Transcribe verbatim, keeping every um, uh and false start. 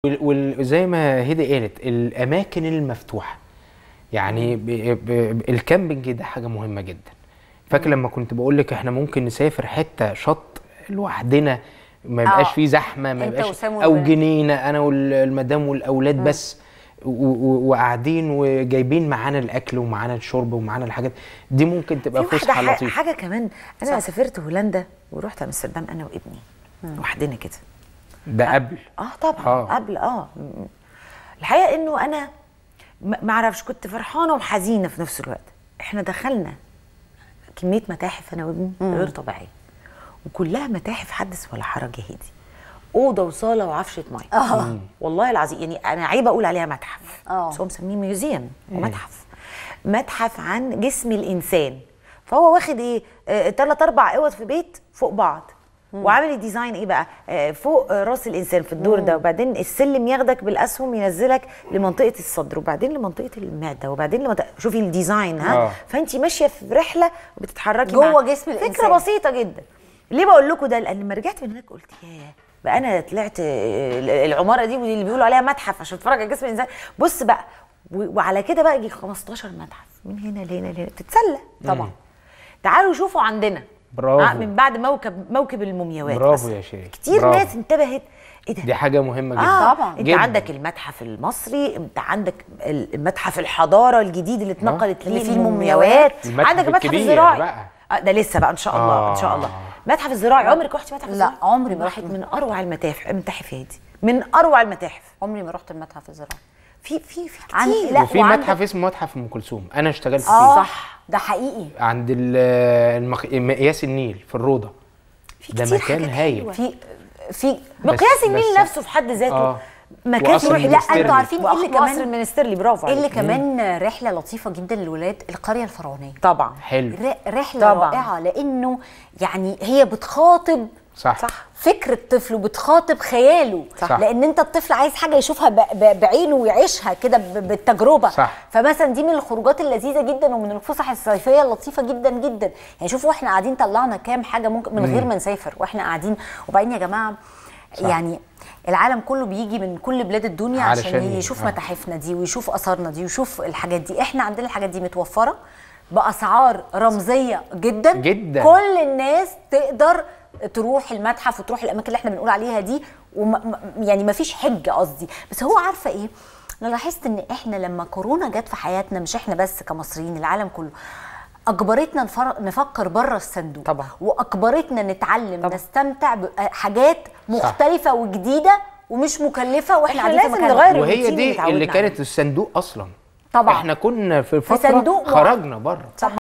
وزي ما هدى قالت الاماكن المفتوحه، يعني ب ب الكامبنج ده حاجه مهمه جدا. فاكر لما كنت بقول لك احنا ممكن نسافر حته شط لوحدنا ما يبقاش فيه زحمه، ما يبقاش او جنينه انا والمدام والاولاد م. بس وقاعدين وجايبين معانا الاكل ومعانا الشرب ومعانا الحاجات دي، ممكن تبقى فسحه لطيفه. حاجه كمان انا صح. سافرت هولندا ورحت امستردام انا وابني لوحدنا كده. ده قبل؟ اه طبعا آه. قبل اه الحقيقه انه انا ما اعرفش، كنت فرحانه وحزينه في نفس الوقت. احنا دخلنا كميه متاحف انا وابني غير طبيعيه، وكلها متاحف حدث ولا حرج يا هدي، اوضه وصاله وعفشه ميه. اه والله العظيم، يعني انا عيب اقول عليها متحف، اه بس هو مسميه ميوزيوم ومتحف. متحف عن جسم الانسان، فهو واخد ايه ثلاث اربع اوض في بيت فوق بعض، مم. وعامل الديزاين ايه بقى آه فوق آه راس الانسان في الدور مم. ده، وبعدين السلم ياخدك بالاسهم ينزلك لمنطقه الصدر، وبعدين لمنطقه المعده، وبعدين لمنطقة شوفي الديزاين ها آه. فانت ماشيه في رحله وبتتحركي جوه جسم الانسان. فكره بسيطه جدا. ليه بقول لكم ده؟ لان لما رجعت من هناك قلت ياه بقى انا طلعت العماره دي واللي بيقولوا عليها متحف عشان اتفرج على جسم الانسان. بص بقى، وعلى كده بقى يجي خمستاشر متحف من هنا لهنا لهنا، تتسلى طبعا. مم. تعالوا شوفوا عندنا برافو. من بعد موكب موكب المومياوات. برافو يا شيخ، كتير برافو. ناس انتبهت ايه ده، دي حاجه مهمه جدا. آه طبعا. انت جداً. عندك المتحف المصري، انت عندك المتحف الحضاره الجديد اللي اتنقلت اللي فيه المومياوات، عندك المتحف الزراعي بقى. آه ده لسه بقى ان شاء الله. آه. ان شاء الله المتحف الزراعي. عمرك رحتي متحف الزراعي؟ لا عمري ما رحت. من اروع المتاحف المتاحف هادي، من اروع المتاحف. عمري ما رحت المتحف الزراعي. في في في كتير. لا وفي متحف اسمه متحف ام كلثوم انا اشتغلت فيه. اه صح ده حقيقي، عند المخ... مقياس النيل في الروضه. ده مكان هايل. في في مقياس النيل نفسه في حد ذاته آه. مكان يروح. لا انتوا عارفين ايه اللي كمان المنسترلي برافو ايه اللي كمان رحله لطيفه جدا للولاد، القريه الفرعونيه. طبعا حلو، رحله طبعا. رائعه، لانه يعني هي بتخاطب صح. صح فكر الطفل وبتخاطب خياله. صح. لان انت الطفل عايز حاجه يشوفها بعينه ويعيشها كده بالتجربه. صح. فمثلا دي من الخروجات اللذيذه جدا ومن الفسح الصيفيه اللطيفه جدا جدا. يعني شوفوا احنا قاعدين طلعنا كام حاجه ممكن من غير ما نسافر واحنا قاعدين. وبعدين يا جماعه صح. يعني العالم كله بيجي من كل بلاد الدنيا عشان يشوف آه. متاحفنا دي ويشوف اثارنا دي ويشوف الحاجات دي. احنا عندنا الحاجات دي متوفره باسعار رمزيه جدا جدا، كل الناس تقدر تروح المتحف وتروح الاماكن اللي احنا بنقول عليها دي، وم يعني ما فيش حجه قصدي. بس هو عارفه ايه، انا لاحظت ان احنا لما كورونا جت في حياتنا، مش احنا بس كمصريين، العالم كله اجبرتنا نفكر بره الصندوق طبعا، واجبرتنا نتعلم طبعا. نستمتع بحاجات مختلفه صح. وجديده ومش مكلفه، واحنا قاعدين في مكاننا. وهي دي اللي كانت الصندوق اصلا طبعا. احنا كنا في فتره خرجنا بره.